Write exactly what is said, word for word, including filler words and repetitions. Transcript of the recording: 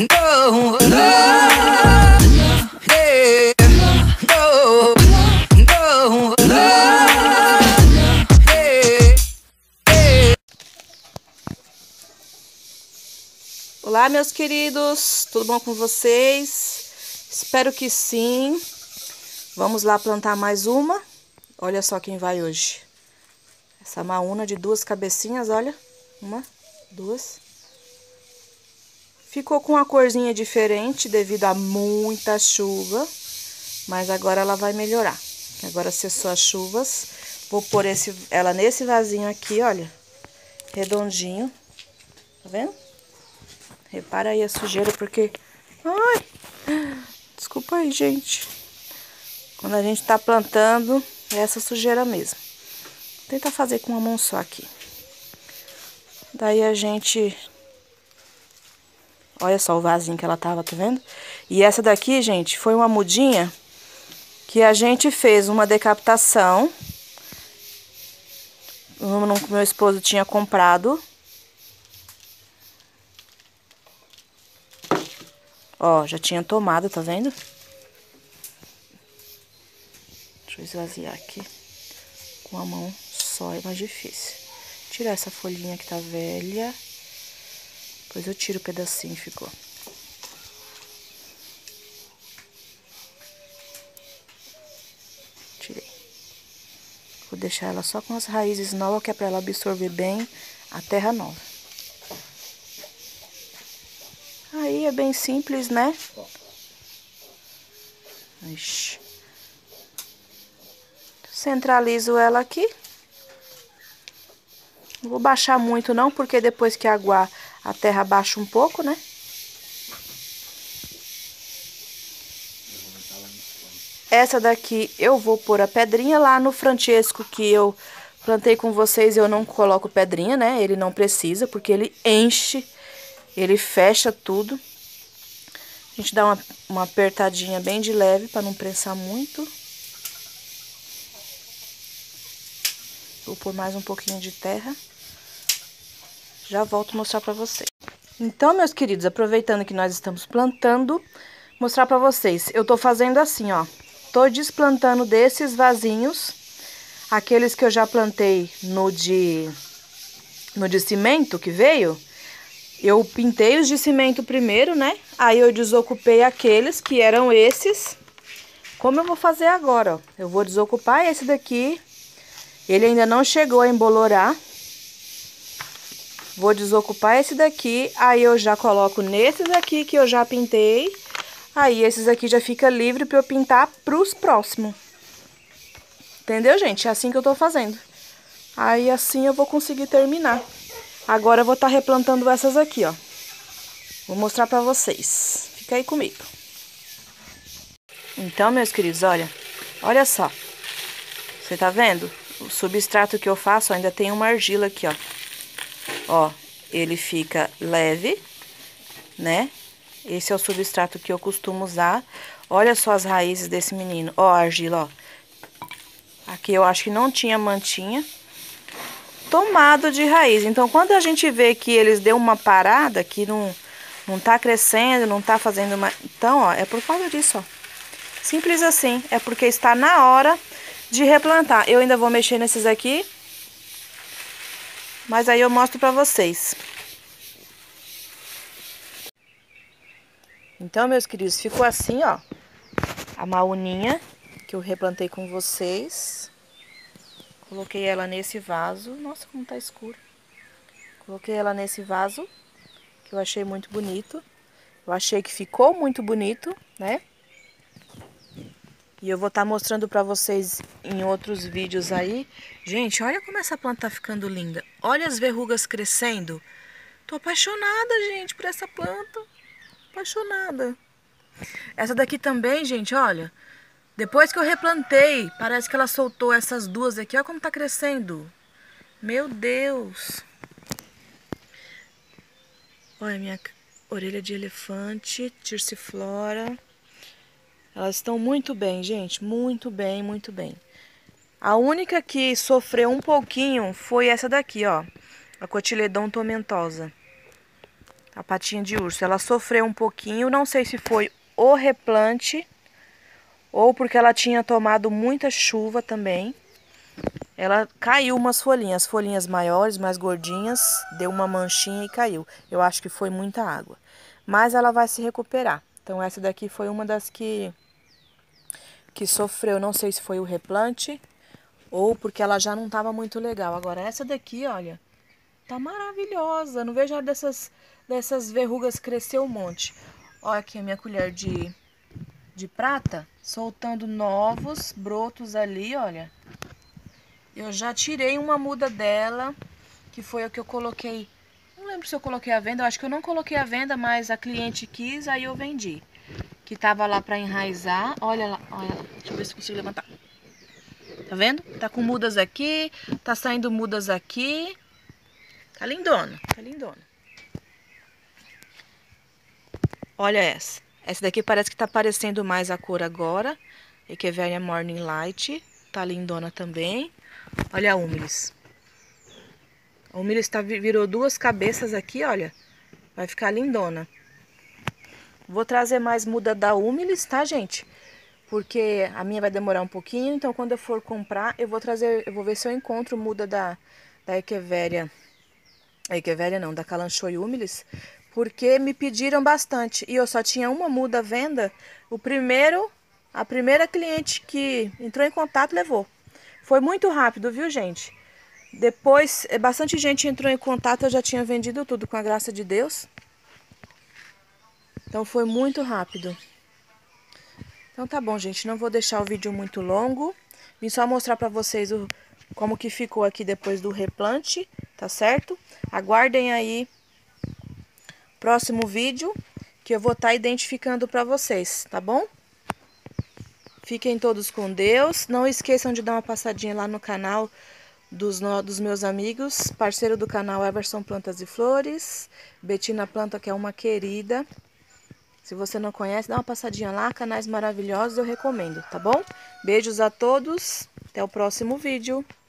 no, no, yeah, no, no, no, yeah, yeah. Olá, meus queridos, tudo bom com vocês? Espero que sim. Vamos lá plantar mais uma. Olha só quem vai hoje. Essa maúna de duas cabecinhas, olha. Uma, duas. Ficou com uma corzinha diferente devido a muita chuva. Mas agora ela vai melhorar. Agora cessou as chuvas. Vou pôr esse, ela nesse vasinho aqui, olha. Redondinho. Tá vendo? Repara aí a sujeira, porque... Ai! Desculpa aí, gente. Quando a gente tá plantando, é essa sujeira mesmo. Vou tentar fazer com uma mão só aqui. Daí a gente... Olha só o vasinho que ela tava, tá vendo? E essa daqui, gente, foi uma mudinha que a gente fez uma decapitação. O meu esposo tinha comprado. Ó, já tinha tomado, tá vendo? Deixa eu esvaziar aqui. Com a mão só é mais difícil. Tirar essa folhinha que tá velha. Depois eu tiro o pedacinho que ficou. Tirei. Vou deixar ela só com as raízes novas, que é pra ela absorver bem a terra nova. Aí é bem simples, né? Ixi. Centralizo ela aqui. Não vou baixar muito não, porque depois que aguar a terra baixa um pouco, né? Essa daqui eu vou pôr a pedrinha lá no Francesco que eu plantei com vocês. Eu não coloco pedrinha, né? Ele não precisa, porque ele enche, ele fecha tudo. A gente dá uma, uma apertadinha bem de leve para não prensar muito. Vou pôr mais um pouquinho de terra. Já volto mostrar pra vocês. Então, meus queridos, aproveitando que nós estamos plantando, mostrar pra vocês. Eu tô fazendo assim, ó. Tô desplantando desses vasinhos. Aqueles que eu já plantei no de, no de cimento que veio. Eu pintei os de cimento primeiro, né? Aí eu desocupei aqueles que eram esses. Como eu vou fazer agora, ó. Eu vou desocupar esse daqui. Ele ainda não chegou a embolorar. Vou desocupar esse daqui, aí eu já coloco nesses aqui que eu já pintei. Aí esses aqui já fica livre para eu pintar pros próximos. Entendeu, gente? É assim que eu tô fazendo. Aí assim eu vou conseguir terminar. Agora eu vou estar replantando essas aqui, ó. Vou mostrar pra vocês. Fica aí comigo. Então, meus queridos, olha. Olha só. Você tá vendo? O substrato que eu faço, ó, ainda tem uma argila aqui, ó. Ó, ele fica leve, né? Esse é o substrato que eu costumo usar. Olha só as raízes desse menino. Ó, a argila, ó. Aqui eu acho que não tinha mantinha. Tomado de raiz. Então, quando a gente vê que eles deu uma parada, que não, não tá crescendo, não tá fazendo mais... Então, ó, é por causa disso, ó. Simples assim. É porque está na hora de replantar. Eu ainda vou mexer nesses aqui. Mas aí eu mostro pra vocês. Então, meus queridos, ficou assim, ó. A mauninha que eu replantei com vocês. Coloquei ela nesse vaso. Nossa, como tá escuro. Coloquei ela nesse vaso, que eu achei muito bonito. Eu achei que ficou muito bonito, né? E eu vou estar mostrando pra vocês em outros vídeos aí. Gente, olha como essa planta tá ficando linda. Olha as verrugas crescendo. Tô apaixonada, gente, por essa planta. Apaixonada. Essa daqui também, gente, olha. Depois que eu replantei, parece que ela soltou essas duas aqui. Olha como tá crescendo. Meu Deus. Olha a minha orelha de elefante, Tirciflora. Elas estão muito bem, gente. Muito bem, muito bem. A única que sofreu um pouquinho foi essa daqui, ó. A Cotiledon tomentosa. A patinha de urso. Ela sofreu um pouquinho, não sei se foi o replante ou porque ela tinha tomado muita chuva também. Ela caiu umas folhinhas, folhinhas maiores, mais gordinhas, deu uma manchinha e caiu. Eu acho que foi muita água. Mas ela vai se recuperar. Então essa daqui foi uma das que que sofreu, não sei se foi o replante ou porque ela já não estava muito legal. Agora essa daqui, olha, tá maravilhosa. Não vejo a hora dessas dessas verrugas crescer um monte. Olha aqui a minha colher de de prata, soltando novos brotos ali, olha. Eu já tirei uma muda dela, que foi a que eu coloquei. Não lembro se eu coloquei à venda, eu acho que eu não coloquei à venda, mas a cliente quis, aí eu vendi. Que tava lá pra enraizar. Olha lá, olha lá. Deixa eu ver se consigo levantar. Tá vendo? Tá com mudas aqui, tá saindo mudas aqui. Tá lindona, tá lindona. Olha essa. Essa daqui parece que tá aparecendo mais a cor agora. Echeveria Morning Light. Tá lindona também. Olha a Humilis. A Humilis tá, virou duas cabeças aqui, olha. Vai ficar lindona. Vou trazer mais muda da Humilis, tá, gente? Porque a minha vai demorar um pouquinho. Então, quando eu for comprar, eu vou trazer... Eu vou ver se eu encontro muda da, da Echeveria. A Echeveria não, da Kalanchoe Humilis. Porque me pediram bastante. E eu só tinha uma muda à venda. O primeiro... A primeira cliente que entrou em contato levou. Foi muito rápido, viu, gente? Depois, bastante gente entrou em contato, eu já tinha vendido tudo, com a graça de Deus. Então, foi muito rápido. Então, tá bom, gente. Não vou deixar o vídeo muito longo. Vim só mostrar pra vocês o, como que ficou aqui depois do replante, tá certo? Aguardem aí o próximo vídeo, que eu vou estar identificando pra vocês, tá bom? Fiquem todos com Deus. Não esqueçam de dar uma passadinha lá no canal dos, no, dos meus amigos. Parceiro do canal Everson Plantas e Flores. Betina Planta, que é uma querida. Se você não conhece, dá uma passadinha lá. Canais maravilhosos, eu recomendo, tá bom? Beijos a todos. Até o próximo vídeo.